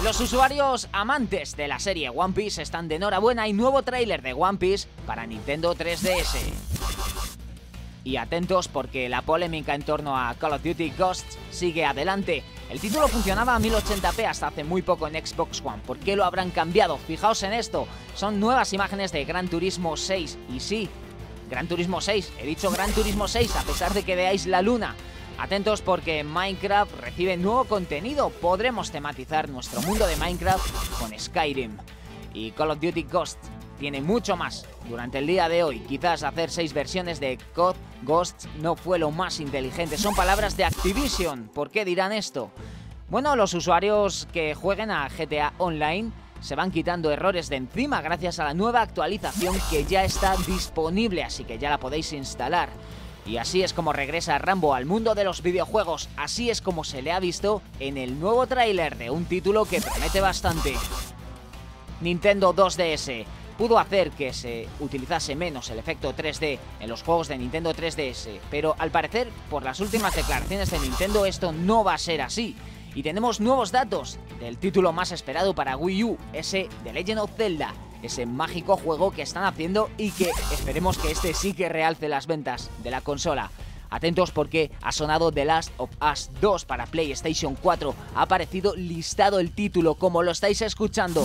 Los usuarios amantes de la serie One Piece están de enhorabuena y nuevo tráiler de One Piece para Nintendo 3DS. Y atentos porque la polémica en torno a Call of Duty Ghosts sigue adelante. El título funcionaba a 1080p hasta hace muy poco en Xbox One. ¿Por qué lo habrán cambiado? Fijaos en esto. Son nuevas imágenes de Gran Turismo 6. Y sí, Gran Turismo 6. He dicho Gran Turismo 6 a pesar de que veáis la luna. Atentos porque Minecraft recibe nuevo contenido. Podremos tematizar nuestro mundo de Minecraft con Skyrim. Y Call of Duty Ghosts tiene mucho más. Durante el día de hoy, quizás hacer 6 versiones de COD Ghosts no fue lo más inteligente. Son palabras de Activision. ¿Por qué dirán esto? Bueno, los usuarios que jueguen a GTA Online se van quitando errores de encima gracias a la nueva actualización que ya está disponible, así que ya la podéis instalar. Y así es como regresa Rambo al mundo de los videojuegos. Así es como se le ha visto en el nuevo tráiler de un título que promete bastante. Nintendo 2DS pudo hacer que se utilizase menos el efecto 3D en los juegos de Nintendo 3DS, pero al parecer, por las últimas declaraciones de Nintendo, esto no va a ser así. Y tenemos nuevos datos del título más esperado para Wii U, ese The Legend of Zelda, ese mágico juego que están haciendo y que esperemos que este sí que realce las ventas de la consola. Atentos porque ha sonado The Last of Us 2 para PlayStation 4, ha aparecido listado el título como lo estáis escuchando.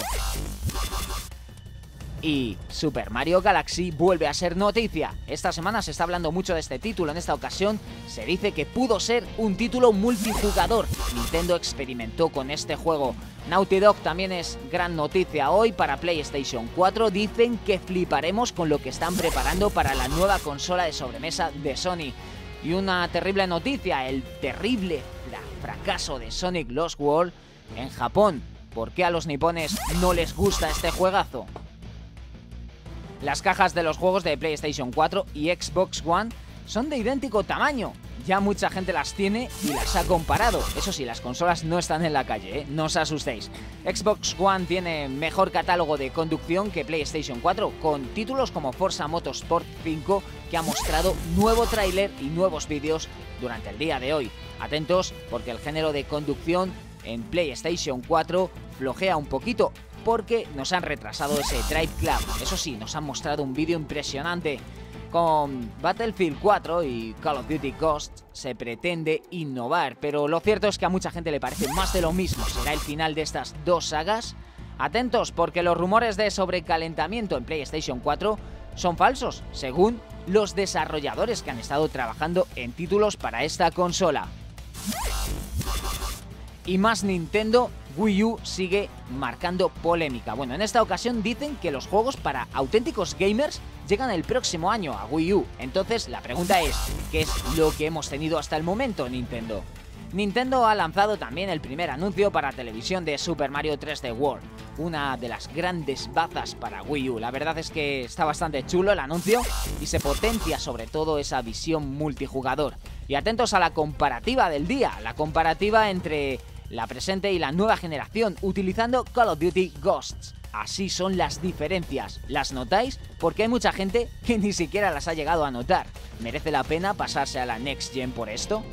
Y Super Mario Galaxy vuelve a ser noticia. Esta semana se está hablando mucho de este título. En esta ocasión se dice que pudo ser un título multijugador. Nintendo experimentó con este juego. Naughty Dog también es gran noticia hoy para PlayStation 4. Dicen que fliparemos con lo que están preparando para la nueva consola de sobremesa de Sony. Y una terrible noticia, el terrible fracaso de Sonic Lost World en Japón. ¿Por qué a los nipones no les gusta este juegazo? Las cajas de los juegos de PlayStation 4 y Xbox One son de idéntico tamaño. Ya mucha gente las tiene y las ha comparado. Eso sí, las consolas no están en la calle, no os asustéis. Xbox One tiene mejor catálogo de conducción que PlayStation 4, con títulos como Forza Motorsport 5, que ha mostrado nuevo tráiler y nuevos vídeos durante el día de hoy. Atentos porque el género de conducción en PlayStation 4 flojea un poquito, porque nos han retrasado ese Drive Club. Eso sí, nos han mostrado un vídeo impresionante. Con Battlefield 4 y Call of Duty Ghosts se pretende innovar, pero lo cierto es que a mucha gente le parece más de lo mismo. ¿Será el final de estas dos sagas? Atentos, porque los rumores de sobrecalentamiento en PlayStation 4 son falsos, según los desarrolladores que han estado trabajando en títulos para esta consola. Y más Nintendo, Wii U sigue marcando polémica. Bueno, en esta ocasión dicen que los juegos para auténticos gamers llegan el próximo año a Wii U. Entonces la pregunta es, ¿qué es lo que hemos tenido hasta el momento, Nintendo? Nintendo ha lanzado también el primer anuncio para televisión de Super Mario 3D World, una de las grandes bazas para Wii U. La verdad es que está bastante chulo el anuncio y se potencia sobre todo esa visión multijugador. Y atentos a la comparativa del día, la comparativa entre la presente y la nueva generación utilizando Call of Duty Ghosts. Así son las diferencias. ¿Las notáis? Porque hay mucha gente que ni siquiera las ha llegado a notar. ¿Merece la pena pasarse a la Next Gen por esto?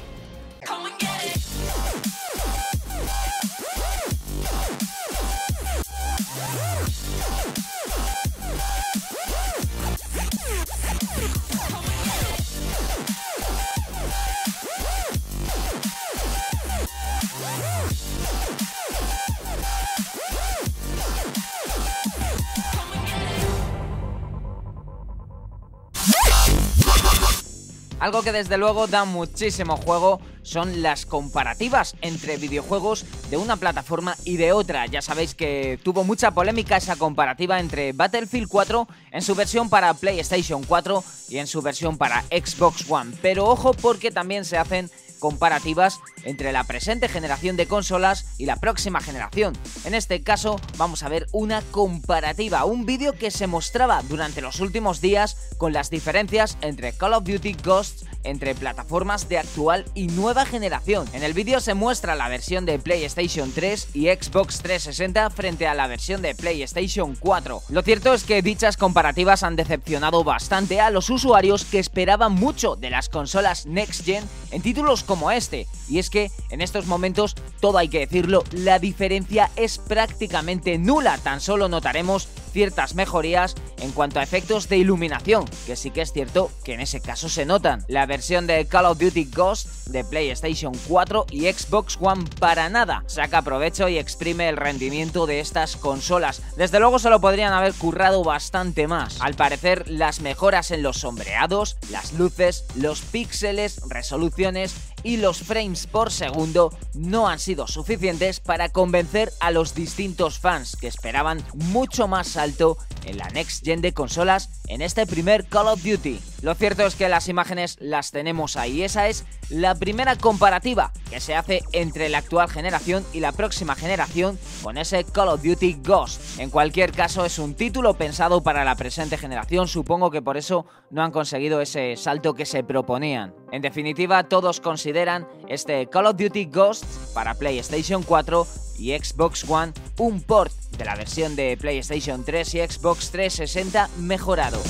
Algo que desde luego da muchísimo juego son las comparativas entre videojuegos de una plataforma y de otra. Ya sabéis que tuvo mucha polémica esa comparativa entre Battlefield 4 en su versión para PlayStation 4 y en su versión para Xbox One. Pero ojo porque también se hacen comparativas entre la presente generación de consolas y la próxima generación. En este caso vamos a ver una comparativa, un vídeo que se mostraba durante los últimos días con las diferencias entre Call of Duty Ghosts entre plataformas de actual y nueva generación. En el vídeo se muestra la versión de PlayStation 3 y Xbox 360 frente a la versión de PlayStation 4. Lo cierto es que dichas comparativas han decepcionado bastante a los usuarios que esperaban mucho de las consolas Next Gen en títulos como este, y es que en estos momentos, todo hay que decirlo, la diferencia es prácticamente nula. Tan solo notaremos ciertas mejorías en cuanto a efectos de iluminación, que sí que es cierto que en ese caso se notan. La versión de Call of Duty Ghosts de PlayStation 4 y Xbox One para nada saca provecho y exprime el rendimiento de estas consolas. Desde luego se lo podrían haber currado bastante más. Al parecer, las mejoras en los sombreados, las luces, los píxeles, resoluciones y los frames por segundo no han sido suficientes para convencer a los distintos fans que esperaban mucho más salto en la Next Gen de consolas en este primer Call of Duty. Lo cierto es que las imágenes las tenemos ahí. Esa es la primera comparativa que se hace entre la actual generación y la próxima generación con ese Call of Duty Ghost. En cualquier caso, es un título pensado para la presente generación, supongo que por eso no han conseguido ese salto que se proponían. En definitiva, todos consideran este Call of Duty Ghost para PlayStation 4 y Xbox One un port de la versión de PlayStation 3 y Xbox 360 mejorado.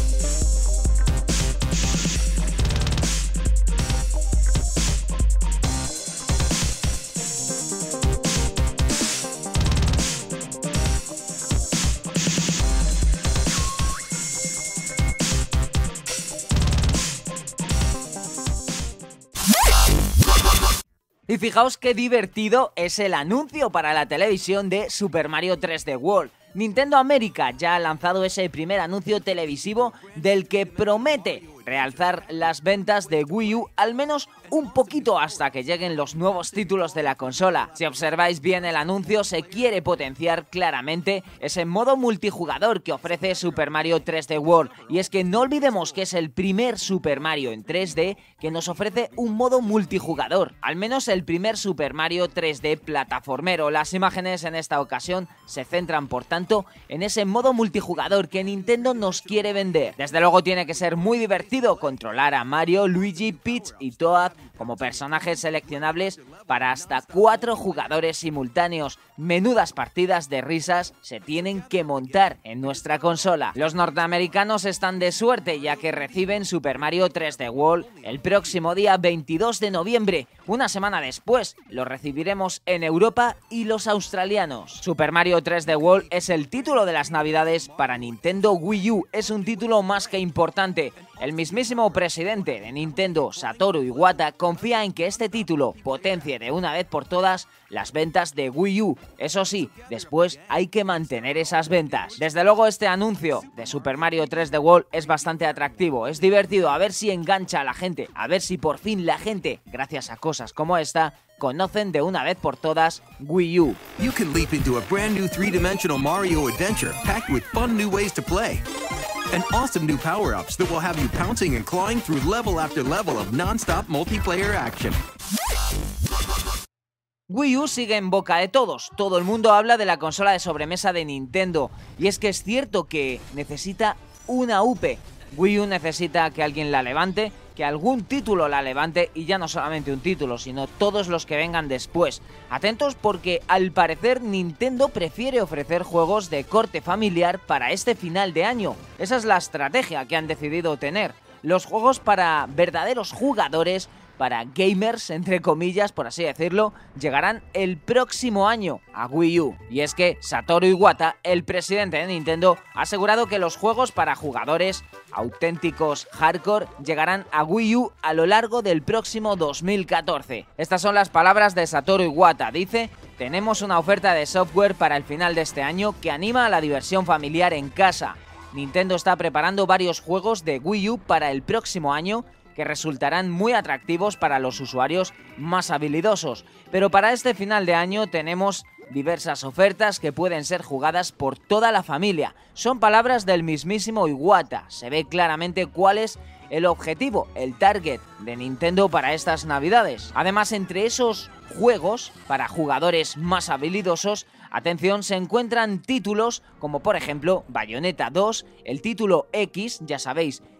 Y fijaos qué divertido es el anuncio para la televisión de Super Mario 3D World. Nintendo América ya ha lanzado ese primer anuncio televisivo del que promete realzar las ventas de Wii U al menos un poquito hasta que lleguen los nuevos títulos de la consola. Si observáis bien el anuncio, se quiere potenciar claramente ese modo multijugador que ofrece Super Mario 3D World, y es que no olvidemos que es el primer Super Mario en 3D que nos ofrece un modo multijugador, al menos el primer Super Mario 3D plataformero. Las imágenes en esta ocasión se centran por tanto en ese modo multijugador que Nintendo nos quiere vender. Desde luego tiene que ser muy divertido controlar a Mario, Luigi, Peach y Toad como personajes seleccionables para hasta 4 jugadores simultáneos. Menudas partidas de risas se tienen que montar en nuestra consola. Los norteamericanos están de suerte ya que reciben Super Mario 3D World el próximo día 22 de noviembre. Una semana después lo recibiremos en Europa y los australianos. Super Mario 3D World es el título de las navidades para Nintendo Wii U. Es un título más que importante. El mismísimo presidente de Nintendo, Satoru Iwata, confía en que este título potencie de una vez por todas las ventas de Wii U. Eso sí, después hay que mantener esas ventas. Desde luego este anuncio de Super Mario 3D World es bastante atractivo, es divertido, a ver si engancha a la gente, a ver si por fin la gente, gracias a cosas como esta, conocen de una vez por todas Wii U. You can leap into a brand new three-dimensional Mario adventure packed with fun new ways to play. And awesome new power-ups that will have you pouncing and clawing through level after level of non-stop multiplayer action. Wii U sigue en boca de todos, todo el mundo habla de la consola de sobremesa de Nintendo, y es que es cierto que necesita una UP. Wii U necesita que alguien la levante, que algún título la levante, y ya no solamente un título, sino todos los que vengan después. Atentos porque al parecer Nintendo prefiere ofrecer juegos de corte familiar para este final de año. Esa es la estrategia que han decidido tener. Los juegos para verdaderos jugadores, para gamers, entre comillas, por así decirlo, llegarán el próximo año a Wii U. Y es que Satoru Iwata, el presidente de Nintendo, ha asegurado que los juegos para jugadores auténticos hardcore llegarán a Wii U a lo largo del próximo 2014. Estas son las palabras de Satoru Iwata. Dice: tenemos una oferta de software para el final de este año que anima a la diversión familiar en casa. Nintendo está preparando varios juegos de Wii U para el próximo año que resultarán muy atractivos para los usuarios más habilidosos. Pero para este final de año tenemos diversas ofertas que pueden ser jugadas por toda la familia. Son palabras del mismísimo Iwata. Se ve claramente cuál es el objetivo, el target de Nintendo para estas navidades. Además, entre esos juegos para jugadores más habilidosos, atención, se encuentran títulos como por ejemplo Bayonetta 2, el título X, ya sabéis,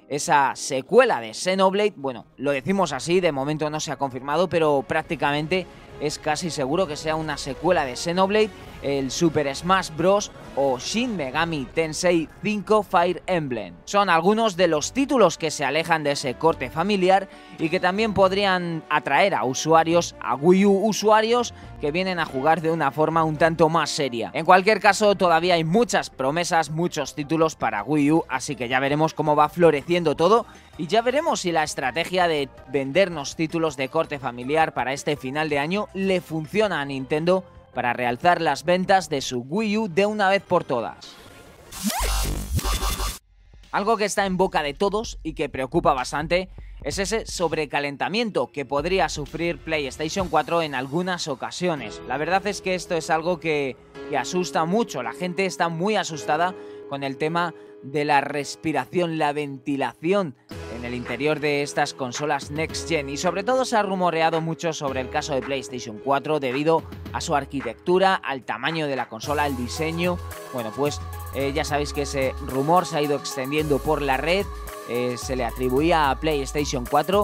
esa secuela de Xenoblade. Bueno, lo decimos así, de momento no se ha confirmado, pero prácticamente es casi seguro que sea una secuela de Xenoblade, el Super Smash Bros. O Shin Megami Tensei 5 Fire Emblem. Son algunos de los títulos que se alejan de ese corte familiar y que también podrían atraer a usuarios, a Wii U usuarios que vienen a jugar de una forma un tanto más seria. En cualquier caso, todavía hay muchas promesas, muchos títulos para Wii U, así que ya veremos cómo va floreciendo todo y ya veremos si la estrategia de vendernos títulos de corte familiar para este final de año le funciona a Nintendo para realzar las ventas de su Wii U de una vez por todas. Algo que está en boca de todos y que preocupa bastante es ese sobrecalentamiento que podría sufrir PlayStation 4 en algunas ocasiones. La verdad es que esto es algo que asusta mucho, la gente está muy asustada con el tema de la respiración, la ventilación en el interior de estas consolas Next Gen, y sobre todo se ha rumoreado mucho sobre el caso de PlayStation 4 debido a su arquitectura, al tamaño de la consola, al diseño. Bueno, pues ya sabéis que ese rumor se ha ido extendiendo por la red. Se le atribuía a PlayStation 4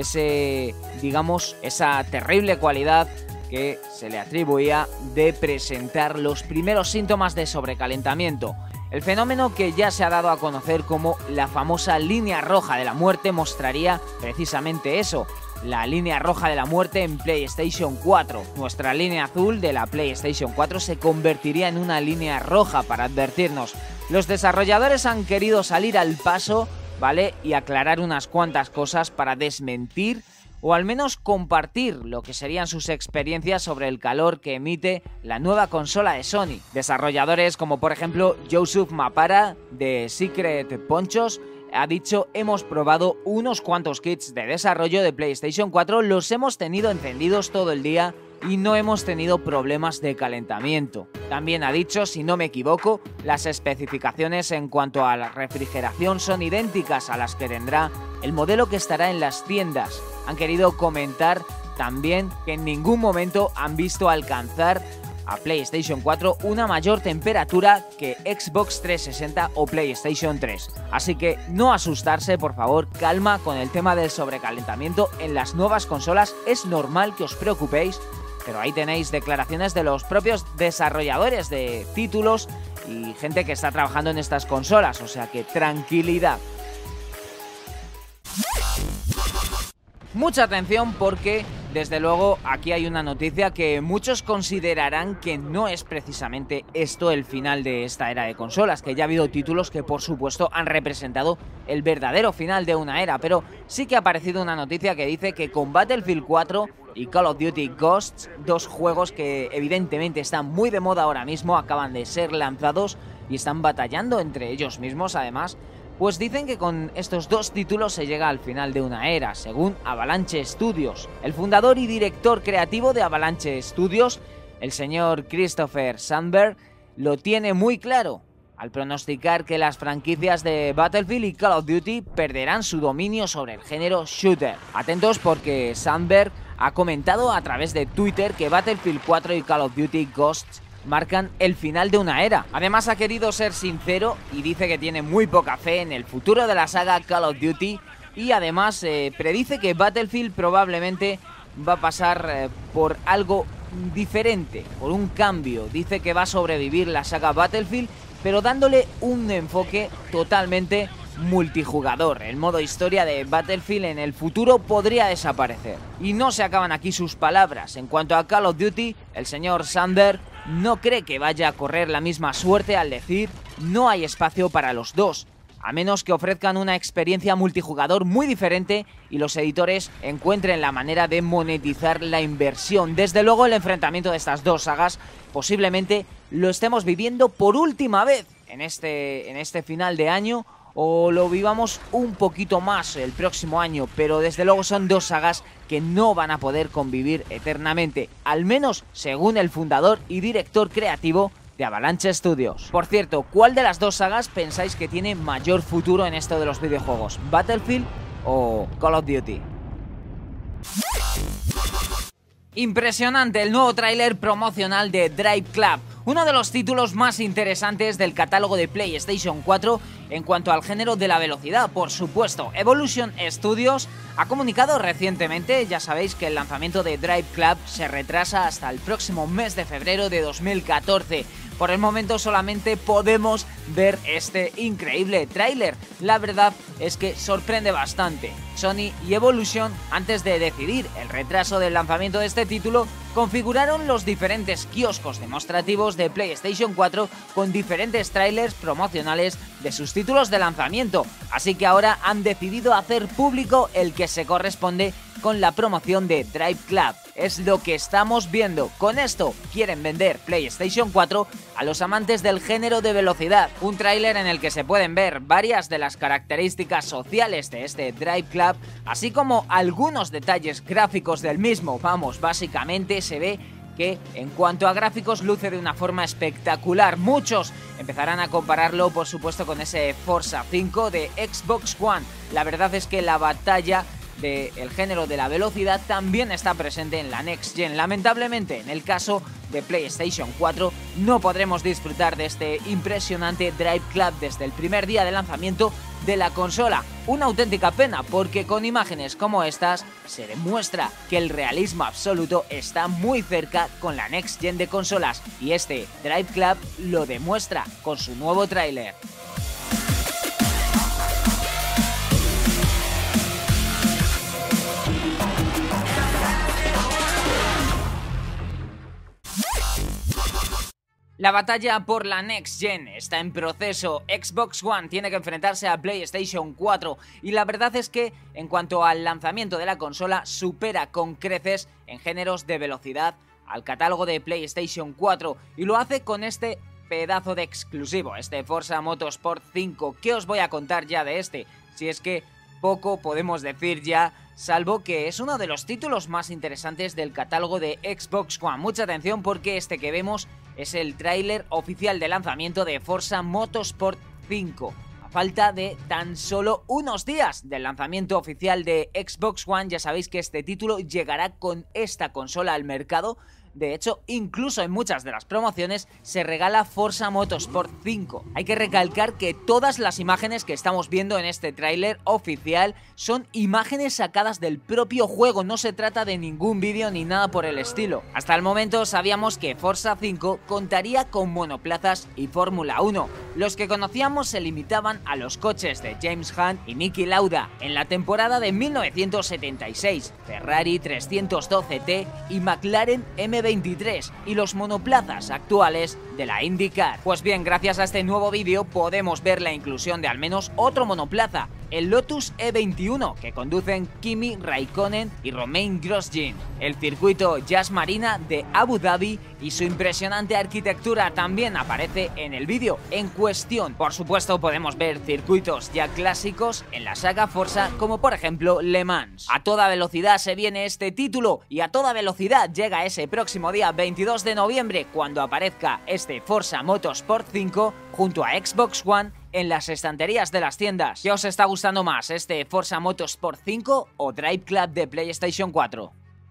esa terrible cualidad que se le atribuía de presentar los primeros síntomas de sobrecalentamiento. El fenómeno, que ya se ha dado a conocer como la famosa línea roja de la muerte, mostraría precisamente eso, la línea roja de la muerte en PlayStation 4. Nuestra línea azul de la PlayStation 4 se convertiría en una línea roja para advertirnos. Los desarrolladores han querido salir al paso, ¿vale?, y aclarar unas cuantas cosas para desmentir o al menos compartir lo que serían sus experiencias sobre el calor que emite la nueva consola de Sony. Desarrolladores como por ejemplo Joseph Mapara de Secret Ponchos ha dicho: hemos probado unos cuantos kits de desarrollo de PlayStation 4, los hemos tenido encendidos todo el día y no hemos tenido problemas de calentamiento. También ha dicho, si no me equivoco, las especificaciones en cuanto a la refrigeración son idénticas a las que tendrá el modelo que estará en las tiendas. Han querido comentar también que en ningún momento han visto alcanzar a PlayStation 4 una mayor temperatura que Xbox 360 o PlayStation 3. Así que no asustarse, por favor, calma con el tema del sobrecalentamiento en las nuevas consolas. Es normal que os preocupéis, pero ahí tenéis declaraciones de los propios desarrolladores de títulos y gente que está trabajando en estas consolas, o sea que tranquilidad. Mucha atención, porque desde luego aquí hay una noticia que muchos considerarán que no es precisamente esto el final de esta era de consolas, que ya ha habido títulos que por supuesto han representado el verdadero final de una era, pero sí que ha aparecido una noticia que dice que con Battlefield 4 y Call of Duty Ghosts, dos juegos que evidentemente están muy de moda ahora mismo, acaban de ser lanzados y están batallando entre ellos mismos además, pues dicen que con estos dos títulos se llega al final de una era, según Avalanche Studios. El fundador y director creativo de Avalanche Studios, el señor Christopher Sandberg, lo tiene muy claro al pronosticar que las franquicias de Battlefield y Call of Duty perderán su dominio sobre el género shooter. Atentos, porque Sandberg ha comentado a través de Twitter que Battlefield 4 y Call of Duty Ghosts marcan el final de una era. Además ha querido ser sincero y dice que tiene muy poca fe en el futuro de la saga Call of Duty, y además predice que Battlefield probablemente va a pasar por algo diferente, por un cambio. Dice que va a sobrevivir la saga Battlefield, pero dándole un enfoque totalmente multijugador. El modo historia de Battlefield en el futuro podría desaparecer. Y no se acaban aquí sus palabras. En cuanto a Call of Duty, el señor Sandberg no cree que vaya a correr la misma suerte al decir: no hay espacio para los dos, a menos que ofrezcan una experiencia multijugador muy diferente y los editores encuentren la manera de monetizar la inversión. Desde luego, el enfrentamiento de estas dos sagas posiblemente lo estemos viviendo por última vez en este final de año, o lo vivamos un poquito más el próximo año, pero desde luego son dos sagas que no van a poder convivir eternamente, al menos según el fundador y director creativo de Avalanche Studios. Por cierto, ¿cuál de las dos sagas pensáis que tiene mayor futuro en esto de los videojuegos? ¿Battlefield o Call of Duty? Impresionante el nuevo tráiler promocional de Drive Club, uno de los títulos más interesantes del catálogo de PlayStation 4, En cuanto al género de la velocidad, por supuesto, Evolution Studios ha comunicado recientemente, ya sabéis que el lanzamiento de Drive Club se retrasa hasta el próximo mes de febrero de 2014. Por el momento solamente podemos ver este increíble tráiler. La verdad es que sorprende bastante. Sony y Evolution, antes de decidir el retraso del lanzamiento de este título, configuraron los diferentes kioscos demostrativos de PlayStation 4 con diferentes trailers promocionales de sus títulos de lanzamiento. Así que ahora han decidido hacer público el que se corresponde con la promoción de Drive Club. Es lo que estamos viendo. Con esto quieren vender PlayStation 4 a los amantes del género de velocidad. Un tráiler en el que se pueden ver varias de las características sociales de este Drive Club, así como algunos detalles gráficos del mismo. Vamos, básicamente se ve que en cuanto a gráficos luce de una forma espectacular. Muchos empezarán a compararlo, por supuesto, con ese Forza 5 de Xbox One. La verdad es que la batalla del género de la velocidad también está presente en la Next Gen. Lamentablemente, en el caso de PlayStation 4, no podremos disfrutar de este impresionante Drive Club desde el primer día de lanzamiento de la consola. Una auténtica pena, porque con imágenes como estas se demuestra que el realismo absoluto está muy cerca con la Next Gen de consolas, y este Drive Club lo demuestra con su nuevo tráiler. La batalla por la Next Gen está en proceso. Xbox One tiene que enfrentarse a PlayStation 4 y la verdad es que, en cuanto al lanzamiento de la consola, supera con creces en géneros de velocidad al catálogo de PlayStation 4 y lo hace con este pedazo de exclusivo, este Forza Motorsport 5. ¿Qué os voy a contar ya de este? Si es que poco podemos decir ya, salvo que es uno de los títulos más interesantes del catálogo de Xbox One. Mucha atención, porque este que vemos es el tráiler oficial de lanzamiento de Forza Motorsport 5. A falta de tan solo unos días del lanzamiento oficial de Xbox One, ya sabéis que este título llegará con esta consola al mercado. De hecho, incluso en muchas de las promociones se regala Forza Motorsport 5. Hay que recalcar que todas las imágenes que estamos viendo en este tráiler oficial son imágenes sacadas del propio juego, no se trata de ningún vídeo ni nada por el estilo. Hasta el momento sabíamos que Forza 5 contaría con monoplazas y Fórmula 1. Los que conocíamos se limitaban a los coches de James Hunt y Niki Lauda en la temporada de 1976, Ferrari 312T y McLaren M23, y los monoplazas actuales de la IndyCar. Pues bien, gracias a este nuevo vídeo podemos ver la inclusión de al menos otro monoplaza, el Lotus E21, que conducen Kimi Raikkonen y Romain Grosjean, el circuito Yas Marina de Abu Dhabi y su impresionante arquitectura también aparece en el vídeo en cuestión. Por supuesto, podemos ver circuitos ya clásicos en la saga Forza, como por ejemplo Le Mans. A toda velocidad se viene este título y a toda velocidad llega ese próximo día 22 de noviembre, cuando aparezca este Forza Motorsport 5 junto a Xbox One en las estanterías de las tiendas. ¿Qué os está gustando más, este Forza Motorsport 5 o Drive Club de PlayStation 4?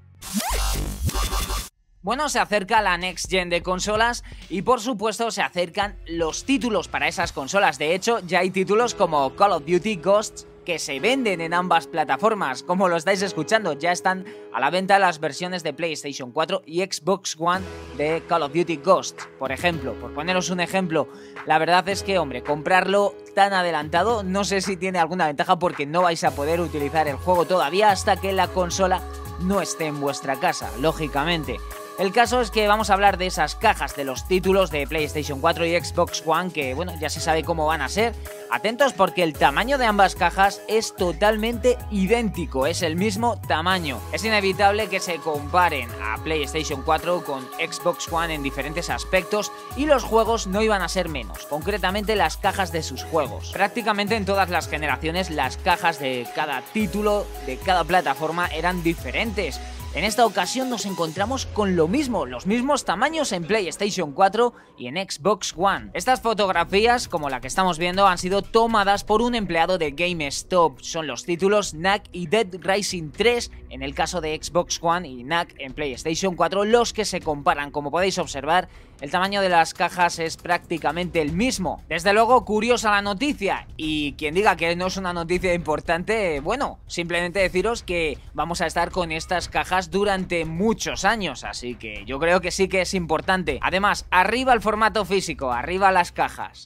Bueno, se acerca la Next Gen de consolas y por supuesto se acercan los títulos para esas consolas. De hecho, ya hay títulos como Call of Duty Ghosts que se venden en ambas plataformas. Como lo estáis escuchando, ya están a la venta las versiones de PlayStation 4 y Xbox One de Call of Duty Ghosts, por ejemplo. Por poneros un ejemplo, la verdad es que, hombre, comprarlo tan adelantado no sé si tiene alguna ventaja, porque no vais a poder utilizar el juego todavía hasta que la consola no esté en vuestra casa, lógicamente. El caso es que vamos a hablar de esas cajas de los títulos de PlayStation 4 y Xbox One, que bueno, ya se sabe cómo van a ser. Atentos, porque el tamaño de ambas cajas es totalmente idéntico, es el mismo tamaño. Es inevitable que se comparen a PlayStation 4 con Xbox One en diferentes aspectos, y los juegos no iban a ser menos, concretamente las cajas de sus juegos. Prácticamente en todas las generaciones las cajas de cada título, de cada plataforma, eran diferentes. En esta ocasión nos encontramos con lo mismo, los mismos tamaños en PlayStation 4 y en Xbox One. Estas fotografías, como la que estamos viendo, han sido tomadas por un empleado de GameStop. Son los títulos Knack y Dead Rising 3 en el caso de Xbox One y Knack en PlayStation 4 los que se comparan. Como podéis observar, el tamaño de las cajas es prácticamente el mismo. Desde luego, curiosa la noticia, y quien diga que no es una noticia importante, bueno, simplemente deciros que vamos a estar con estas cajas durante muchos años, así que yo creo que sí que es importante. Además, arriba el formato físico, arriba las cajas.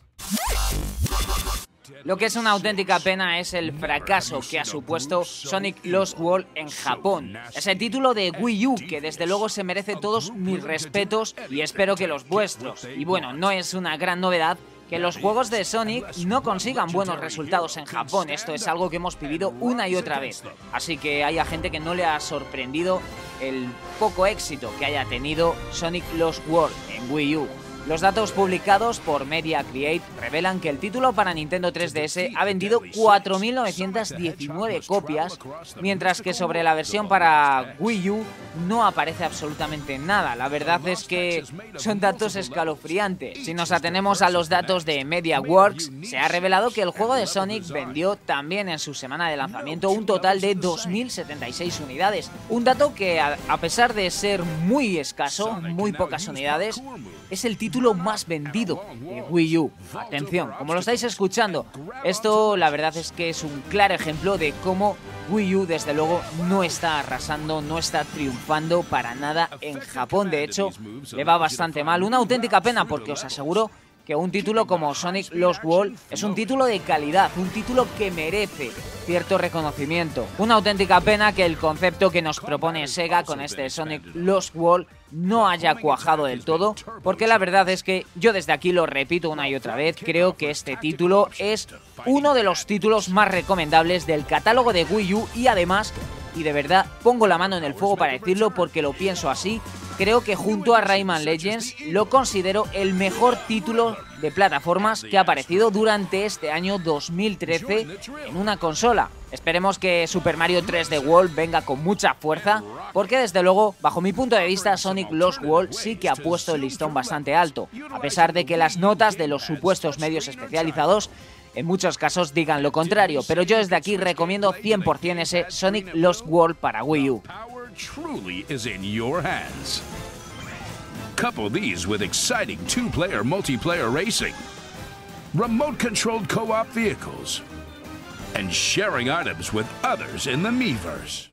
Lo que es una auténtica pena es el fracaso que ha supuesto Sonic Lost World en Japón. Ese título de Wii U que desde luego se merece todos mis respetos y espero que los vuestros. Y bueno, no es una gran novedad que los juegos de Sonic no consigan buenos resultados en Japón. Esto es algo que hemos vivido una y otra vez. Así que haya gente que no le ha sorprendido el poco éxito que haya tenido Sonic Lost World en Wii U. Los datos publicados por Media Create revelan que el título para Nintendo 3DS ha vendido 4.919 copias, mientras que sobre la versión para Wii U no aparece absolutamente nada. La verdad es que son datos escalofriantes. Si nos atenemos a los datos de MediaWorks, se ha revelado que el juego de Sonic vendió también en su semana de lanzamiento un total de 2.076 unidades. Un dato que, a pesar de ser muy escaso, muy pocas unidades, es el título más vendido de Wii U. Atención, como lo estáis escuchando, esto la verdad es que es un claro ejemplo de cómo Wii U desde luego no está arrasando, no está triunfando para nada en Japón. De hecho, le va bastante mal. Una auténtica pena porque os aseguro que un título como Sonic Lost World es un título de calidad, un título que merece cierto reconocimiento. Una auténtica pena que el concepto que nos propone Sega con este Sonic Lost World no haya cuajado del todo, porque la verdad es que yo desde aquí lo repito una y otra vez, creo que este título es uno de los títulos más recomendables del catálogo de Wii U y además, y de verdad pongo la mano en el fuego para decirlo porque lo pienso así, creo que junto a Rayman Legends lo considero el mejor título de plataformas que ha aparecido durante este año 2013 en una consola. Esperemos que Super Mario 3D World venga con mucha fuerza, porque desde luego, bajo mi punto de vista, Sonic Lost World sí que ha puesto el listón bastante alto, a pesar de que las notas de los supuestos medios especializados en muchos casos digan lo contrario, pero yo desde aquí recomiendo 100% ese Sonic Lost World para Wii U. Truly is in your hands. Couple these with exciting two-player multiplayer racing, remote-controlled co-op vehicles, and sharing items with others in the Miiverse.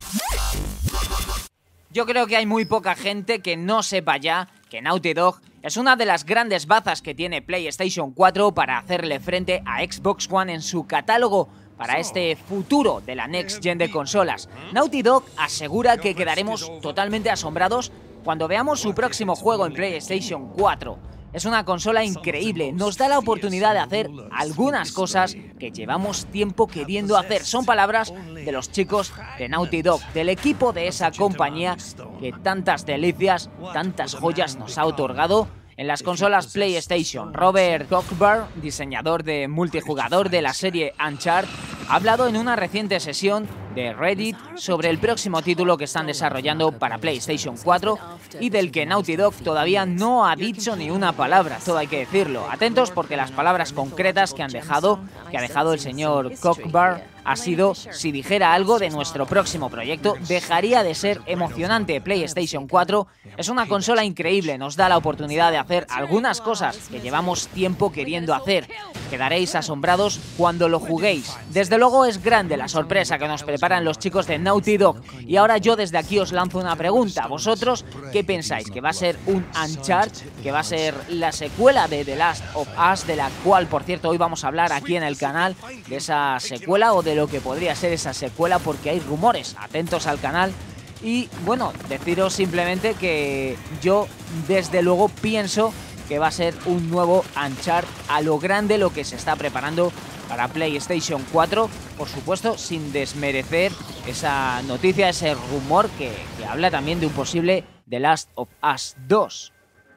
Yo creo que hay muy poca gente que no sepa ya que Naughty Dog es una de las grandes bazas que tiene PlayStation 4 para hacerle frente a Xbox One en su catálogo para este futuro de la Next Gen de consolas. Naughty Dog asegura que quedaremos totalmente asombrados cuando veamos su próximo juego en PlayStation 4. Es una consola increíble, nos da la oportunidad de hacer algunas cosas que llevamos tiempo queriendo hacer. Son palabras de los chicos de Naughty Dog, del equipo de esa compañía que tantas delicias, tantas joyas nos ha otorgado en las consolas PlayStation. Robert Kochbar, diseñador de multijugador de la serie Uncharted, ha hablado en una reciente sesión de Reddit sobre el próximo título que están desarrollando para PlayStation 4 y del que Naughty Dog todavía no ha dicho ni una palabra, todo hay que decirlo. Atentos porque las palabras concretas que ha dejado el señor Kochbar ha sido: si dijera algo de nuestro próximo proyecto, dejaría de ser emocionante. PlayStation 4 es una consola increíble, nos da la oportunidad de hacer algunas cosas que llevamos tiempo queriendo hacer. Quedaréis asombrados cuando lo juguéis. Desde luego es grande la sorpresa que nos preparan los chicos de Naughty Dog. Y ahora yo desde aquí os lanzo una pregunta. ¿Vosotros qué pensáis? ¿Que va a ser un Uncharted? ¿Que va a ser la secuela de The Last of Us? De la cual, por cierto, hoy vamos a hablar aquí en el canal de esa secuela o de lo que podría ser esa secuela, porque hay rumores. Atentos al canal. Y bueno, deciros simplemente que yo desde luego pienso que va a ser un nuevo Uncharted a lo grande lo que se está preparando para PlayStation 4, por supuesto sin desmerecer esa noticia, ese rumor que habla también de un posible The Last of Us 2.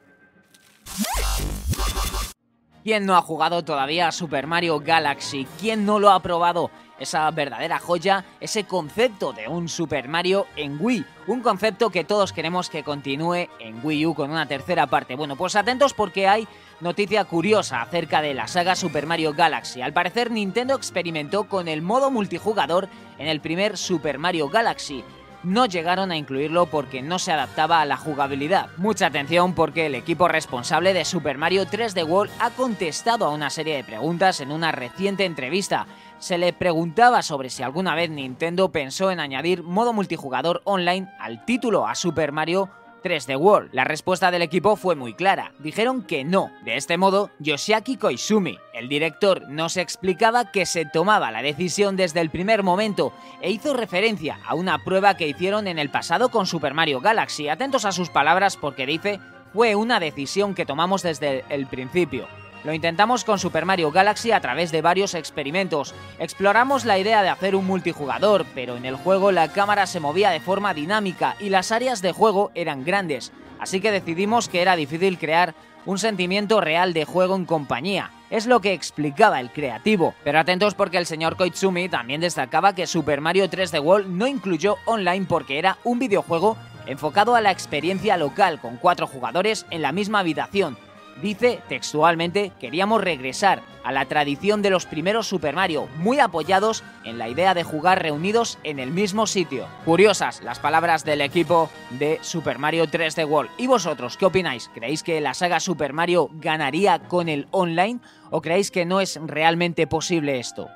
¿Quién no ha jugado todavía a Super Mario Galaxy? ¿Quién no lo ha probado? Esa verdadera joya, ese concepto de un Super Mario en Wii. Un concepto que todos queremos que continúe en Wii U con una tercera parte. Bueno, pues atentos porque hay noticia curiosa acerca de la saga Super Mario Galaxy. Al parecer Nintendo experimentó con el modo multijugador en el primer Super Mario Galaxy. no llegaron a incluirlo porque no se adaptaba a la jugabilidad. Mucha atención porque el equipo responsable de Super Mario 3D World ha contestado a una serie de preguntas en una reciente entrevista. Se le preguntaba sobre si alguna vez Nintendo pensó en añadir modo multijugador online al título, a Super Mario 3D World. La respuesta del equipo fue muy clara, dijeron que no. De este modo, Yoshiaki Koizumi, el director, nos explicaba que se tomaba la decisión desde el primer momento e hizo referencia a una prueba que hicieron en el pasado con Super Mario Galaxy. Atentos a sus palabras porque dice, fue una decisión que tomamos desde el principio. Lo intentamos con Super Mario Galaxy a través de varios experimentos. Exploramos la idea de hacer un multijugador, pero en el juego la cámara se movía de forma dinámica y las áreas de juego eran grandes, así que decidimos que era difícil crear un sentimiento real de juego en compañía. Es lo que explicaba el creativo. Pero atentos porque el señor Koizumi también destacaba que Super Mario 3D World no incluyó online porque era un videojuego enfocado a la experiencia local con 4 jugadores en la misma habitación. Dice textualmente, queríamos regresar a la tradición de los primeros Super Mario, muy apoyados en la idea de jugar reunidos en el mismo sitio. Curiosas las palabras del equipo de Super Mario 3D World. ¿Y vosotros qué opináis? ¿Creéis que la saga Super Mario ganaría con el online o creéis que no es realmente posible esto?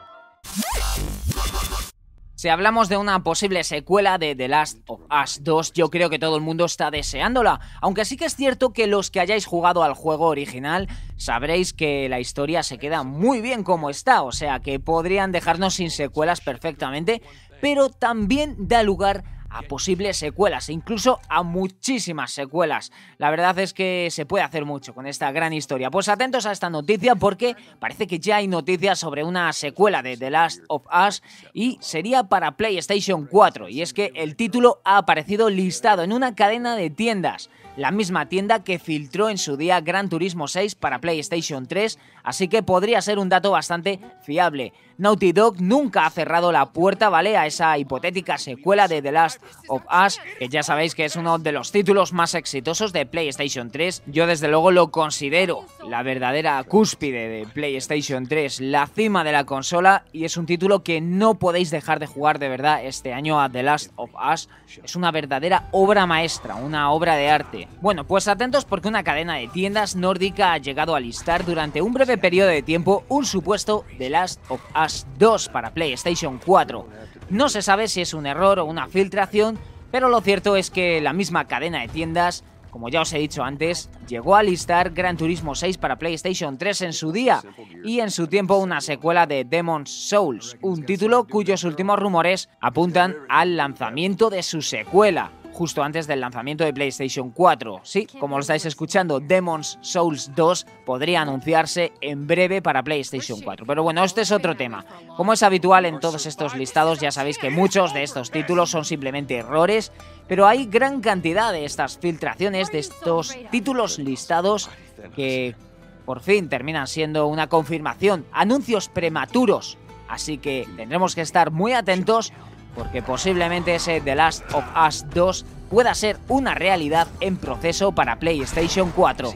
Si hablamos de una posible secuela de The Last of Us 2, yo creo que todo el mundo está deseándola, aunque sí que es cierto que los que hayáis jugado al juego original sabréis que la historia se queda muy bien como está, o sea que podrían dejarnos sin secuelas perfectamente, pero también da lugar a posibles secuelas, incluso a muchísimas secuelas. La verdad es que se puede hacer mucho con esta gran historia. Pues atentos a esta noticia porque parece que ya hay noticias sobre una secuela de The Last of Us y sería para PlayStation 4. Y es que el título ha aparecido listado en una cadena de tiendas, la misma tienda que filtró en su día Gran Turismo 6 para PlayStation 3, así que podría ser un dato bastante fiable. Naughty Dog nunca ha cerrado la puerta, ¿vale?, a esa hipotética secuela de The Last of Us, que ya sabéis que es uno de los títulos más exitosos de PlayStation 3. Yo desde luego lo considero la verdadera cúspide de PlayStation 3, la cima de la consola, y es un título que no podéis dejar de jugar de verdad este año a The Last of Us. Es una verdadera obra maestra, una obra de arte. Bueno, pues atentos porque una cadena de tiendas nórdica ha llegado a listar durante un breve periodo de tiempo un supuesto The Last of Us 2 para PlayStation 4. No se sabe si es un error o una filtración, pero lo cierto es que la misma cadena de tiendas, como ya os he dicho antes, llegó a listar Gran Turismo 6 para PlayStation 3 en su día y en su tiempo una secuela de Demon's Souls, un título cuyos últimos rumores apuntan al lanzamiento de su secuela, justo antes del lanzamiento de PlayStation 4. Sí, como lo estáis escuchando, Demon's Souls 2 podría anunciarse en breve para PlayStation 4. Pero bueno, este es otro tema. Como es habitual en todos estos listados, ya sabéis que muchos de estos títulos son simplemente errores, pero hay gran cantidad de estas filtraciones, de estos títulos listados que por fin terminan siendo una confirmación, anuncios prematuros. Así que tendremos que estar muy atentos porque posiblemente ese The Last of Us 2 pueda ser una realidad en proceso para PlayStation 4.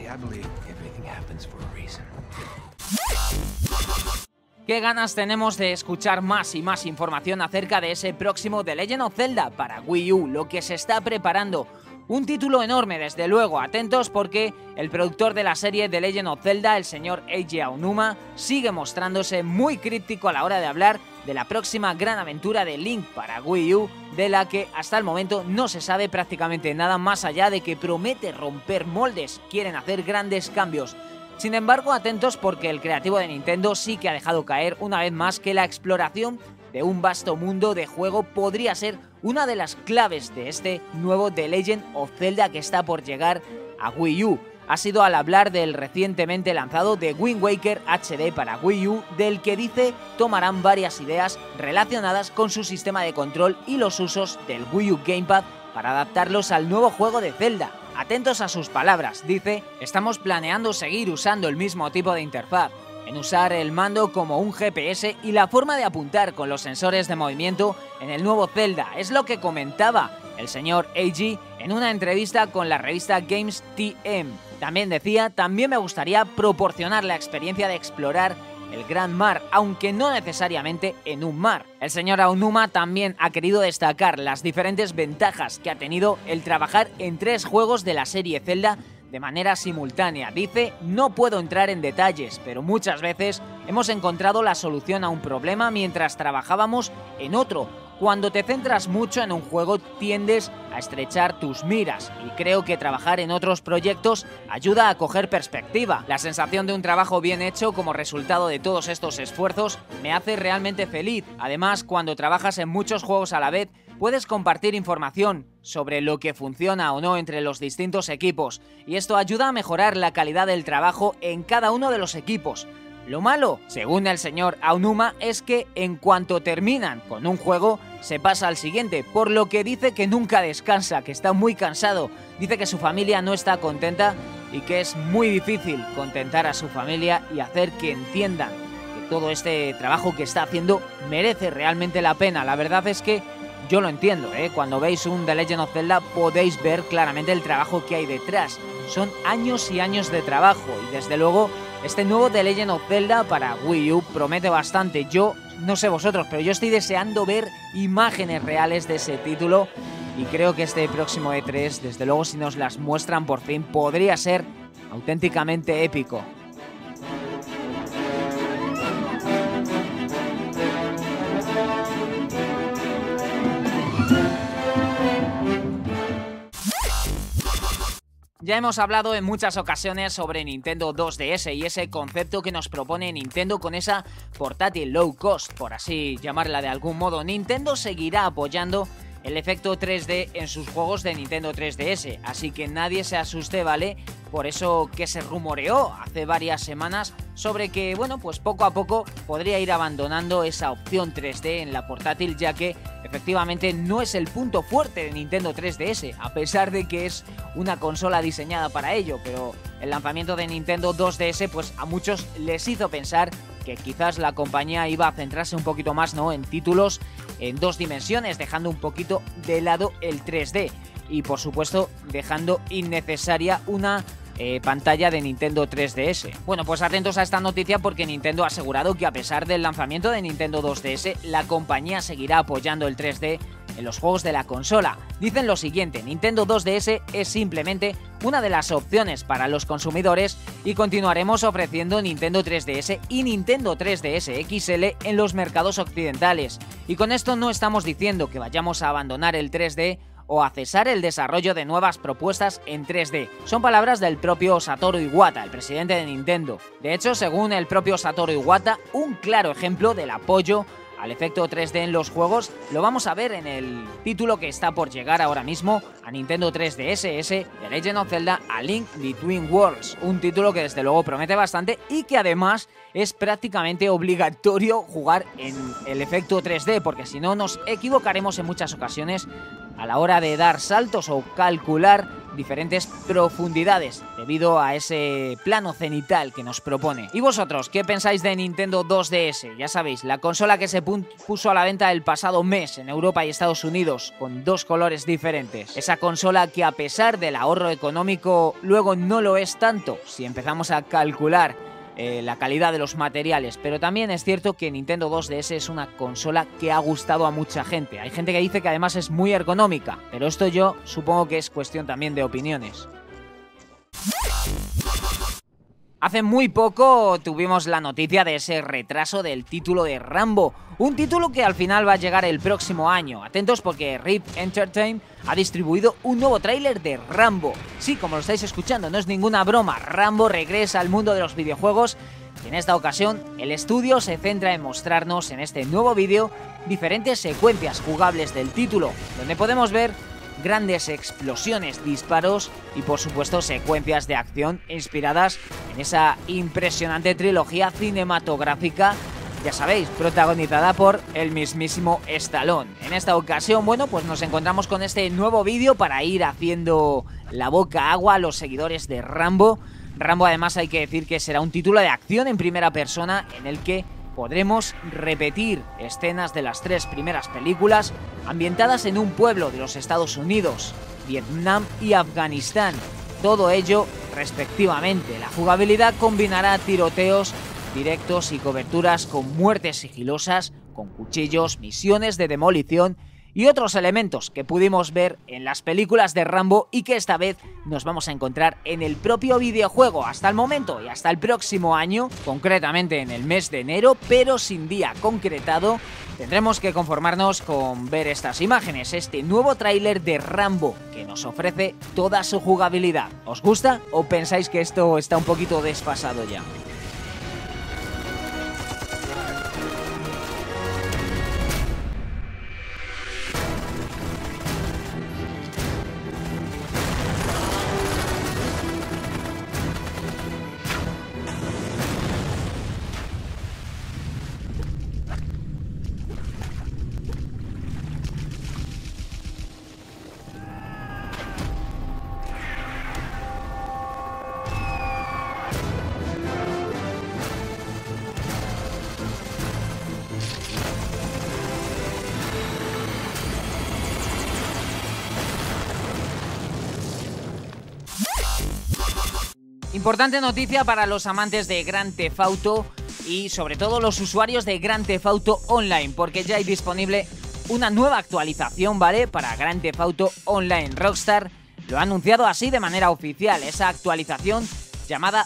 ¿Qué ganas tenemos de escuchar más y más información acerca de ese próximo The Legend of Zelda para Wii U, lo que se está preparando? Un título enorme, desde luego. Atentos porque el productor de la serie The Legend of Zelda, el señor Eiji Aonuma, sigue mostrándose muy críptico a la hora de hablar de la próxima gran aventura de Link para Wii U, de la que hasta el momento no se sabe prácticamente nada más allá de que promete romper moldes, quieren hacer grandes cambios. Sin embargo, atentos porque el creativo de Nintendo sí que ha dejado caer una vez más que la exploración de un vasto mundo de juego podría ser una de las claves de este nuevo The Legend of Zelda que está por llegar a Wii U. Ha sido al hablar del recientemente lanzado The Wind Waker HD para Wii U, del que dice tomarán varias ideas relacionadas con su sistema de control y los usos del Wii U Gamepad para adaptarlos al nuevo juego de Zelda. Atentos a sus palabras, dice, estamos planeando seguir usando el mismo tipo de interfaz, en usar el mando como un GPS y la forma de apuntar con los sensores de movimiento en el nuevo Zelda. Es lo que comentaba el señor Eiji en una entrevista con la revista Games TM. También decía, también me gustaría proporcionar la experiencia de explorar el gran mar, aunque no necesariamente en un mar. El señor Aonuma también ha querido destacar las diferentes ventajas que ha tenido el trabajar en 3 juegos de la serie Zelda de manera simultánea. Dice: no puedo entrar en detalles, pero muchas veces hemos encontrado la solución a un problema mientras trabajábamos en otro. Cuando te centras mucho en un juego tiendes a estrechar tus miras y creo que trabajar en otros proyectos ayuda a coger perspectiva. La sensación de un trabajo bien hecho como resultado de todos estos esfuerzos me hace realmente feliz. Además, cuando trabajas en muchos juegos a la vez, puedes compartir información sobre lo que funciona o no entre los distintos equipos y esto ayuda a mejorar la calidad del trabajo en cada uno de los equipos. Lo malo, según el señor Aonuma, es que en cuanto terminan con un juego, se pasa al siguiente, por lo que dice que nunca descansa, que está muy cansado. Dice que su familia no está contenta y que es muy difícil contentar a su familia y hacer que entiendan que todo este trabajo que está haciendo merece realmente la pena. La verdad es que yo lo entiendo, Cuando veis un The Legend of Zelda podéis ver claramente el trabajo que hay detrás. Son años y años de trabajo y desde luego este nuevo The Legend of Zelda para Wii U promete bastante. Yo no sé vosotros, pero yo estoy deseando ver imágenes reales de ese título y creo que este próximo E3, desde luego si nos las muestran por fin, podría ser auténticamente épico. Ya hemos hablado en muchas ocasiones sobre Nintendo 2DS y ese concepto que nos propone Nintendo con esa portátil low cost, por así llamarla de algún modo. Nintendo seguirá apoyando el efecto 3D en sus juegos de Nintendo 3DS, así que nadie se asuste, ¿vale? Por eso que se rumoreó hace varias semanas sobre que, bueno, pues poco a poco podría ir abandonando esa opción 3D en la portátil, ya que efectivamente no es el punto fuerte de Nintendo 3DS, a pesar de que es una consola diseñada para ello, pero el lanzamiento de Nintendo 2DS pues a muchos les hizo pensar que quizás la compañía iba a centrarse un poquito más, ¿no?, en títulos en 2 dimensiones, dejando un poquito de lado el 3D y por supuesto dejando innecesaria una pantalla de Nintendo 3DS. Bueno, pues atentos a esta noticia porque Nintendo ha asegurado que a pesar del lanzamiento de Nintendo 2DS, la compañía seguirá apoyando el 3D en los juegos de la consola. Dicen lo siguiente: Nintendo 2DS es simplemente una de las opciones para los consumidores y continuaremos ofreciendo Nintendo 3DS y Nintendo 3DS XL en los mercados occidentales. Y con esto no estamos diciendo que vayamos a abandonar el 3D o a cesar el desarrollo de nuevas propuestas en 3D. Son palabras del propio Satoru Iwata, el presidente de Nintendo. De hecho, según el propio Satoru Iwata, un claro ejemplo del apoyo al efecto 3D en los juegos lo vamos a ver en el título que está por llegar ahora mismo a Nintendo 3DS, The Legend of Zelda: A Link Between Worlds, un título que desde luego promete bastante y que además es prácticamente obligatorio jugar en el efecto 3D, porque si no nos equivocaremos en muchas ocasiones a la hora de dar saltos o calcular diferentes profundidades debido a ese plano cenital que nos propone. ¿Y vosotros qué pensáis de Nintendo 2DS? Ya sabéis, la consola que se puso a la venta el pasado mes en Europa y Estados Unidos con 2 colores diferentes. Esa consola que a pesar del ahorro económico luego no lo es tanto si empezamos a calcular la calidad de los materiales, pero también es cierto que Nintendo 2DS es una consola que ha gustado a mucha gente. Hay gente que dice que además es muy ergonómica, pero esto yo supongo que es cuestión también de opiniones. Hace muy poco tuvimos la noticia de ese retraso del título de Rambo, un título que al final va a llegar el próximo año. Atentos porque RIP Entertainment ha distribuido un nuevo tráiler de Rambo. Sí, como lo estáis escuchando, no es ninguna broma, Rambo regresa al mundo de los videojuegos y en esta ocasión el estudio se centra en mostrarnos en este nuevo vídeo diferentes secuencias jugables del título, donde podemos ver grandes explosiones, disparos y por supuesto secuencias de acción inspiradas en esa impresionante trilogía cinematográfica, ya sabéis, protagonizada por el mismísimo Stallone. En esta ocasión, bueno, pues nos encontramos con este nuevo vídeo para ir haciendo la boca agua a los seguidores de Rambo. Rambo además hay que decir que será un título de acción en primera persona en el que podremos repetir escenas de las 3 primeras películas ambientadas en un pueblo de los Estados Unidos, Vietnam y Afganistán. Todo ello respectivamente. La jugabilidad combinará tiroteos directos y coberturas con muertes sigilosas, con cuchillos, misiones de demolición y otros elementos que pudimos ver en las películas de Rambo y que esta vez nos vamos a encontrar en el propio videojuego. Hasta el momento y hasta el próximo año, concretamente en el mes de enero, pero sin día concretado, tendremos que conformarnos con ver estas imágenes, este nuevo tráiler de Rambo que nos ofrece toda su jugabilidad. ¿Os gusta o pensáis que esto está un poquito desfasado ya? Importante noticia para los amantes de Grand Theft Auto y sobre todo los usuarios de Grand Theft Auto Online, porque ya hay disponible una nueva actualización, ¿vale? Para Grand Theft Auto Online. Rockstar lo ha anunciado así de manera oficial. Esa actualización llamada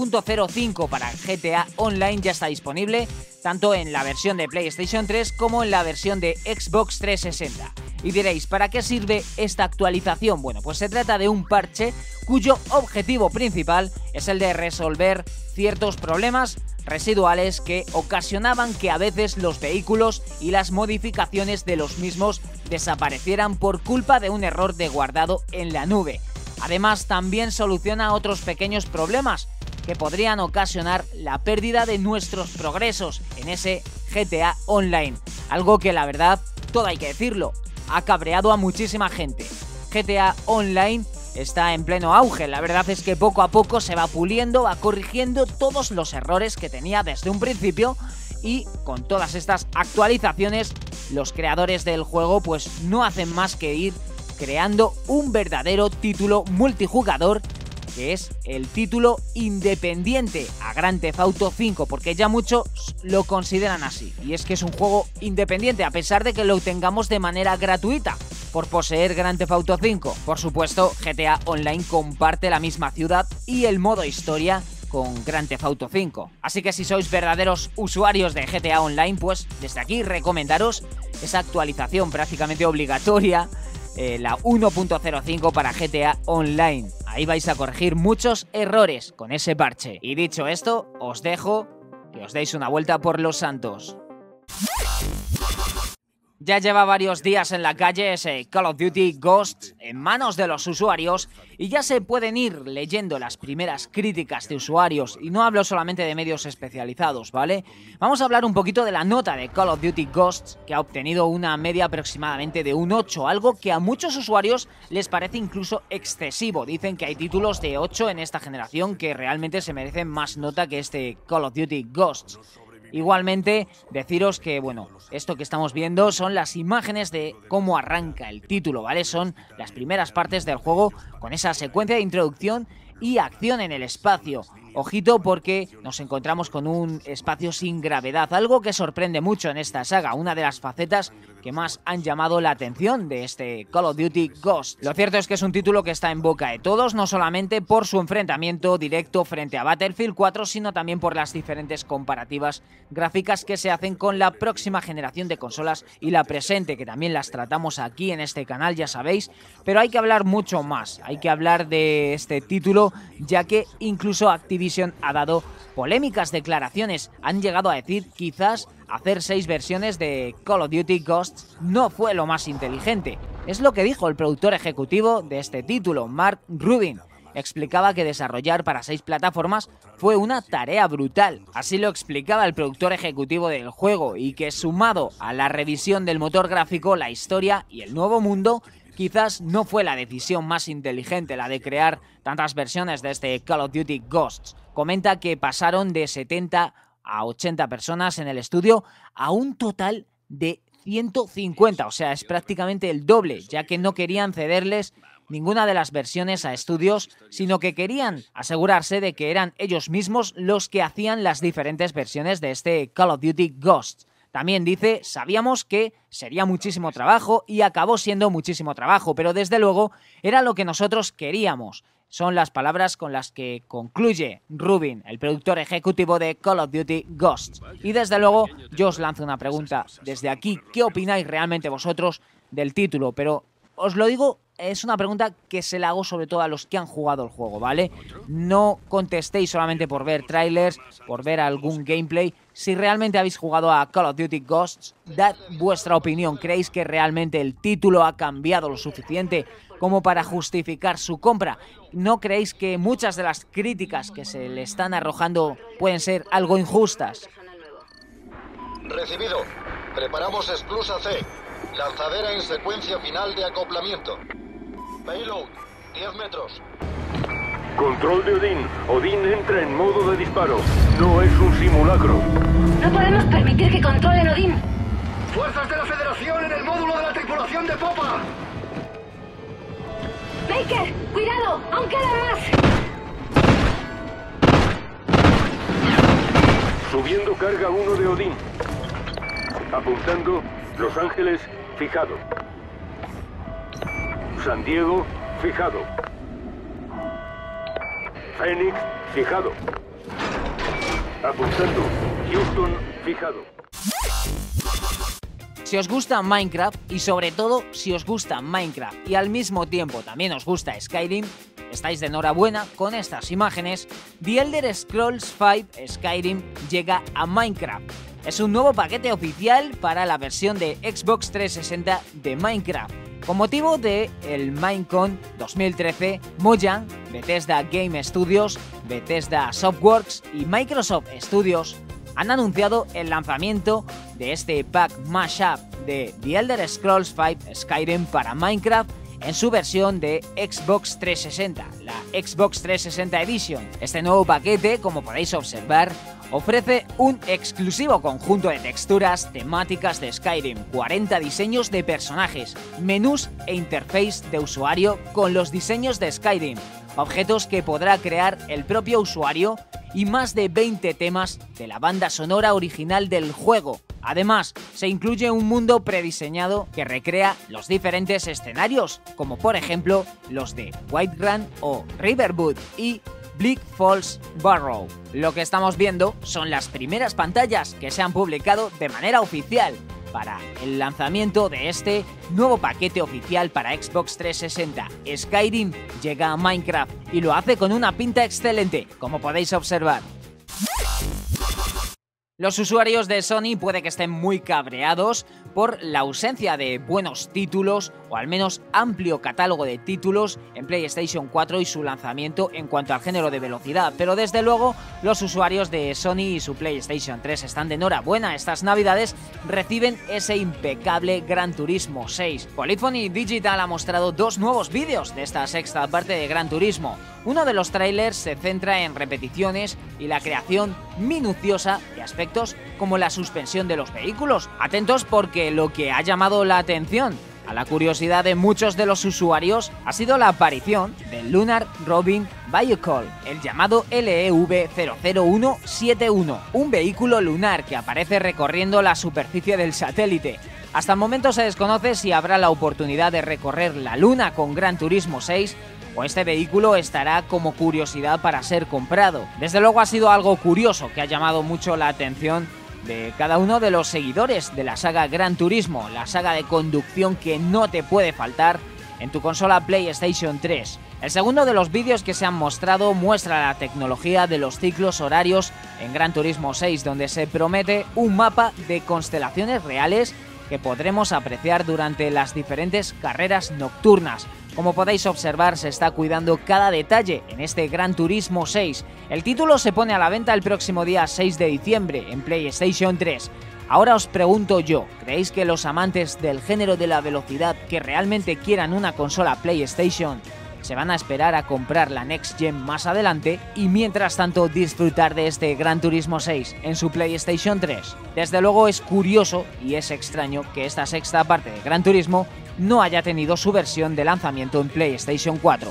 1.05 para GTA Online ya está disponible tanto en la versión de PlayStation 3 como en la versión de Xbox 360. Y diréis, ¿para qué sirve esta actualización? Bueno, pues se trata de un parche cuyo objetivo principal es el de resolver ciertos problemas residuales que ocasionaban que a veces los vehículos y las modificaciones de los mismos desaparecieran por culpa de un error de guardado en la nube. Además, también soluciona otros pequeños problemas que podrían ocasionar la pérdida de nuestros progresos en ese GTA Online. Algo que la verdad, todo hay que decirlo, ha cabreado a muchísima gente. GTA Online está en pleno auge, la verdad es que poco a poco se va puliendo, va corrigiendo todos los errores que tenía desde un principio y con todas estas actualizaciones los creadores del juego pues no hacen más que ir creando un verdadero título multijugador que es el título independiente a Grand Theft Auto 5, porque ya muchos lo consideran así, y es que es un juego independiente a pesar de que lo tengamos de manera gratuita por poseer Grand Theft Auto 5. Por supuesto, GTA Online comparte la misma ciudad y el modo historia con Grand Theft Auto 5. Así que si sois verdaderos usuarios de GTA Online, pues desde aquí recomendaros esa actualización prácticamente obligatoria, la 1.05 para GTA Online. Ahí vais a corregir muchos errores con ese parche. Y dicho esto, os dejo que os deis una vuelta por Los Santos. Ya lleva varios días en la calle ese Call of Duty Ghosts en manos de los usuarios y ya se pueden ir leyendo las primeras críticas de usuarios, y no hablo solamente de medios especializados, ¿vale? Vamos a hablar un poquito de la nota de Call of Duty Ghosts, que ha obtenido una media aproximadamente de un 8, algo que a muchos usuarios les parece incluso excesivo. Dicen que hay títulos de 8 en esta generación que realmente se merecen más nota que este Call of Duty Ghosts. Igualmente, deciros que, bueno, esto que estamos viendo son las imágenes de cómo arranca el título, ¿vale? Son las primeras partes del juego con esa secuencia de introducción y acción en el espacio. Ojito porque nos encontramos con un espacio sin gravedad, algo que sorprende mucho en esta saga, una de las facetas que más han llamado la atención de este Call of Duty Ghosts. Lo cierto es que es un título que está en boca de todos, no solamente por su enfrentamiento directo frente a Battlefield 4, sino también por las diferentes comparativas gráficas que se hacen con la próxima generación de consolas y la presente, que también las tratamos aquí en este canal, ya sabéis, pero hay que hablar mucho más, hay que hablar de este título, ya que incluso Activision ha dado polémicas declaraciones. Han llegado a decir quizás hacer 6 versiones de Call of Duty Ghosts no fue lo más inteligente. Es lo que dijo el productor ejecutivo de este título, Mark Rubin. Explicaba que desarrollar para 6 plataformas fue una tarea brutal. Así lo explicaba el productor ejecutivo del juego, y que sumado a la revisión del motor gráfico, la historia y el nuevo mundo, quizás no fue la decisión más inteligente la de crear tantas versiones de este Call of Duty Ghosts. Comenta que pasaron de 70 a 80 personas en el estudio a un total de 150, o sea, es prácticamente el doble, ya que no querían cederles ninguna de las versiones a estudios, sino que querían asegurarse de que eran ellos mismos los que hacían las diferentes versiones de este Call of Duty Ghosts. También dice, sabíamos que sería muchísimo trabajo y acabó siendo muchísimo trabajo, pero desde luego era lo que nosotros queríamos. Son las palabras con las que concluye Rubin, el productor ejecutivo de Call of Duty Ghosts. Y desde luego yo os lanzo una pregunta desde aquí, ¿qué opináis realmente vosotros del título? Pero os lo digo, es una pregunta que se la hago sobre todo a los que han jugado el juego, ¿vale? No contestéis solamente por ver trailers, por ver algún gameplay. Si realmente habéis jugado a Call of Duty Ghosts, dad vuestra opinión. ¿Creéis que realmente el título ha cambiado lo suficiente como para justificar su compra? ¿No creéis que muchas de las críticas que se le están arrojando pueden ser algo injustas? Recibido. Preparamos Esclusa C. Lanzadera en secuencia final de acoplamiento. Payload, 10 metros. Control de Odín. Odín entra en modo de disparo. No es un simulacro. No podemos permitir que controlen Odín. ¡Fuerzas de la Federación en el módulo de la tripulación de popa! Baker, cuidado, aún queda más. Subiendo carga 1 de Odín. Apuntando, Los Ángeles, fijado. San Diego, fijado. Phoenix, fijado. Apuntando, Houston, fijado. Si os gusta Minecraft y sobre todo si os gusta Minecraft y al mismo tiempo también os gusta Skyrim, estáis de enhorabuena con estas imágenes. The Elder Scrolls V Skyrim llega a Minecraft. Es un nuevo paquete oficial para la versión de Xbox 360 de Minecraft. Con motivo de el Minecon 2013, Mojang, Bethesda Game Studios, Bethesda Softworks y Microsoft Studios han anunciado el lanzamiento de este pack mashup de The Elder Scrolls V Skyrim para Minecraft en su versión de Xbox 360, la Xbox 360 Edition. Este nuevo paquete, como podéis observar, ofrece un exclusivo conjunto de texturas temáticas de Skyrim, 40 diseños de personajes, menús e interface de usuario con los diseños de Skyrim, objetos que podrá crear el propio usuario y más de 20 temas de la banda sonora original del juego. Además, se incluye un mundo prediseñado que recrea los diferentes escenarios, como por ejemplo los de Whiterun o Riverwood y Bleak Falls Barrow. Lo que estamos viendo son las primeras pantallas que se han publicado de manera oficial para el lanzamiento de este nuevo paquete oficial para Xbox 360. Skyrim llega a Minecraft y lo hace con una pinta excelente, como podéis observar. Los usuarios de Sony puede que estén muy cabreados por la ausencia de buenos títulos o al menos amplio catálogo de títulos en PlayStation 4 y su lanzamiento en cuanto al género de velocidad, pero desde luego los usuarios de Sony y su PlayStation 3 están de enhorabuena. Estas navidades reciben ese impecable Gran Turismo 6. Polyphony Digital ha mostrado dos nuevos vídeos de esta sexta parte de Gran Turismo. Uno de los trailers se centra en repeticiones y la creación minuciosa de aspectos como la suspensión de los vehículos. Atentos porque lo que ha llamado la atención a la curiosidad de muchos de los usuarios ha sido la aparición del Lunar Roving Vehicle, el llamado LEV-00171, un vehículo lunar que aparece recorriendo la superficie del satélite. Hasta el momento se desconoce si habrá la oportunidad de recorrer la Luna con Gran Turismo 6 o este vehículo estará como curiosidad para ser comprado. Desde luego ha sido algo curioso que ha llamado mucho la atención de cada uno de los seguidores de la saga Gran Turismo, la saga de conducción que no te puede faltar en tu consola PlayStation 3. El segundo de los vídeos que se han mostrado muestra la tecnología de los ciclos horarios en Gran Turismo 6, donde se promete un mapa de constelaciones reales que podremos apreciar durante las diferentes carreras nocturnas. Como podéis observar, se está cuidando cada detalle en este Gran Turismo 6. El título se pone a la venta el próximo día 6 de diciembre en PlayStation 3. Ahora os pregunto yo, ¿creéis que los amantes del género de la velocidad que realmente quieran una consola PlayStation se van a esperar a comprar la Next Gen más adelante y mientras tanto disfrutar de este Gran Turismo 6 en su PlayStation 3. Desde luego es curioso y es extraño que esta sexta parte de Gran Turismo no haya tenido su versión de lanzamiento en PlayStation 4.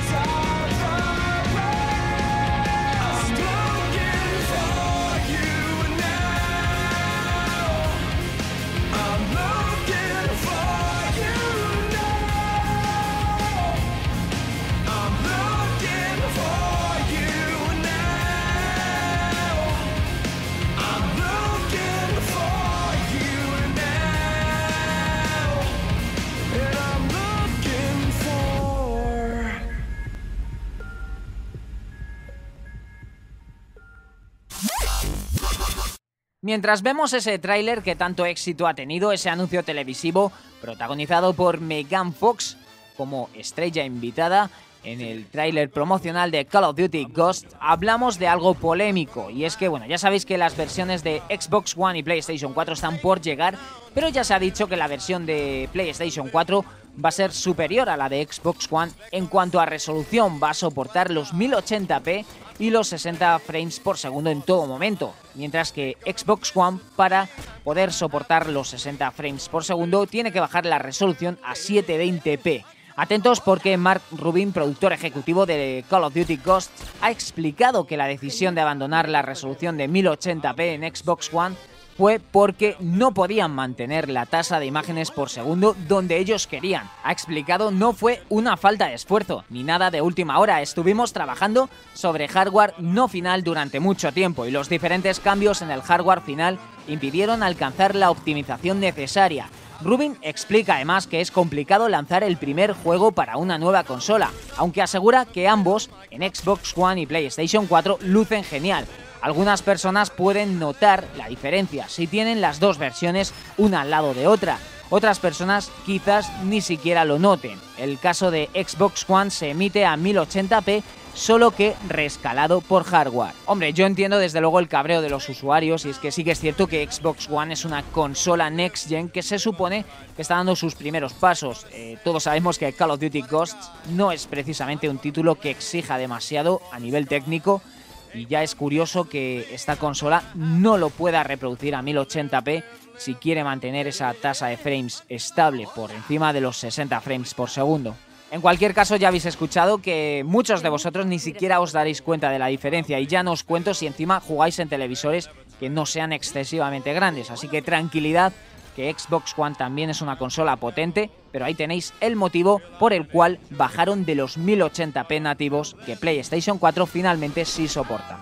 Mientras vemos ese tráiler que tanto éxito ha tenido, ese anuncio televisivo protagonizado por Megan Fox como estrella invitada en el tráiler promocional de Call of Duty Ghosts, hablamos de algo polémico, y es que, bueno, ya sabéis que las versiones de Xbox One y PlayStation 4 están por llegar, pero ya se ha dicho que la versión de PlayStation 4 va a ser superior a la de Xbox One en cuanto a resolución, va a soportar los 1080p y los 60 frames por segundo en todo momento, mientras que Xbox One, para poder soportar los 60 frames por segundo, tiene que bajar la resolución a 720p. Atentos porque Mark Rubin, productor ejecutivo de Call of Duty Ghosts, ha explicado que la decisión de abandonar la resolución de 1080p en Xbox One fue porque no podían mantener la tasa de imágenes por segundo donde ellos querían. Ha explicado, no fue una falta de esfuerzo, ni nada de última hora. Estuvimos trabajando sobre hardware no final durante mucho tiempo y los diferentes cambios en el hardware final impidieron alcanzar la optimización necesaria. Rubin explica además que es complicado lanzar el primer juego para una nueva consola, aunque asegura que ambos, en Xbox One y PlayStation 4, lucen genial. Algunas personas pueden notar la diferencia si tienen las dos versiones una al lado de otra. Otras personas quizás ni siquiera lo noten. El caso de Xbox One se emite a 1080p, solo que reescalado por hardware. Hombre, yo entiendo desde luego el cabreo de los usuarios, y es que sí que es cierto que Xbox One es una consola Next Gen que se supone que está dando sus primeros pasos. Todos sabemos que Call of Duty Ghosts no es precisamente un título que exija demasiado a nivel técnico, y ya es curioso que esta consola no lo pueda reproducir a 1080p si quiere mantener esa tasa de frames estable por encima de los 60 frames por segundo. En cualquier caso, ya habéis escuchado que muchos de vosotros ni siquiera os daréis cuenta de la diferencia, y ya no os cuento si encima jugáis en televisores que no sean excesivamente grandes, así que tranquilidad, que Xbox One también es una consola potente, pero ahí tenéis el motivo por el cual bajaron de los 1080p nativos que PlayStation 4 finalmente sí soporta.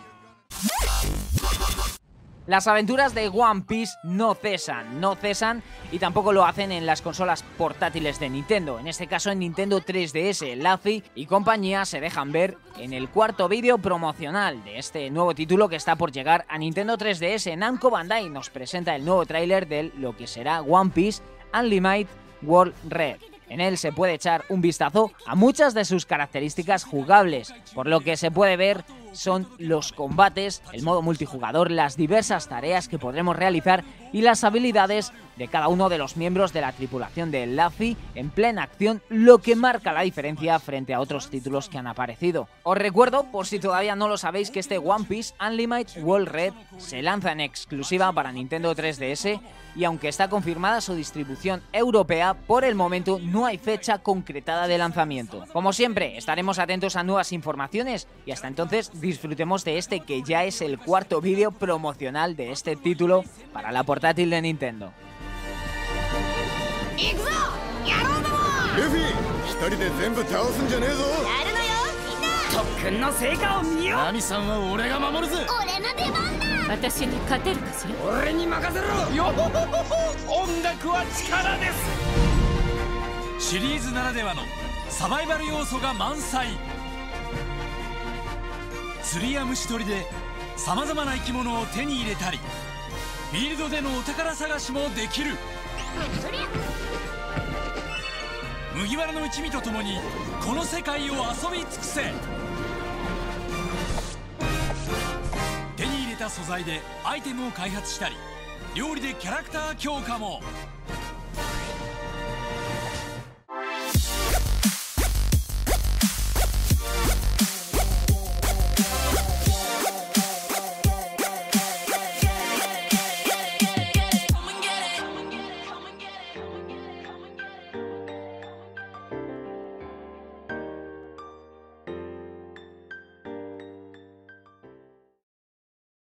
Las aventuras de One Piece no cesan y tampoco lo hacen en las consolas portátiles de Nintendo. En este caso en Nintendo 3DS, Luffy y compañía se dejan ver en el cuarto vídeo promocional de este nuevo título que está por llegar a Nintendo 3DS. Namco Bandai nos presenta el nuevo tráiler de lo que será One Piece Unlimited World Red. En él se puede echar un vistazo a muchas de sus características jugables. Por lo que se puede ver son los combates, el modo multijugador, las diversas tareas que podremos realizar y las habilidades de cada uno de los miembros de la tripulación de Luffy en plena acción, lo que marca la diferencia frente a otros títulos que han aparecido. Os recuerdo, por si todavía no lo sabéis, que este One Piece Unlimited World Red se lanza en exclusiva para Nintendo 3DS y aunque está confirmada su distribución europea, por el momento no hay fecha concretada de lanzamiento. Como siempre, estaremos atentos a nuevas informaciones y hasta entonces disfrutemos de este que ya es el cuarto vídeo promocional de este título para la portátil de Nintendo. 麦わらの一味とともにこの世界を遊び尽くせ。手に入れた素材でアイテムを開発したり、料理でキャラクター強化も。